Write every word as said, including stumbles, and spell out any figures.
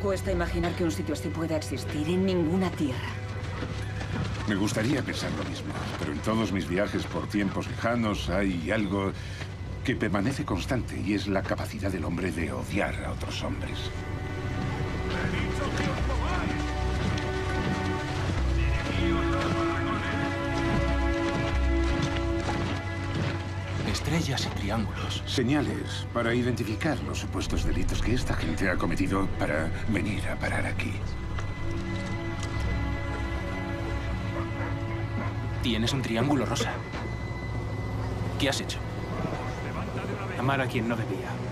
cuesta imaginar que un sitio así pueda existir en ninguna tierra. Me gustaría pensar lo mismo, pero en todos mis viajes por tiempos lejanos hay algo que permanece constante y es la capacidad del hombre de odiar a otros hombres. Estrellas y triángulos. Señales para identificar los supuestos delitos que esta gente ha cometido para venir a parar aquí. Tienes un triángulo rosa. ¿Qué has hecho? Amar a quien no debía.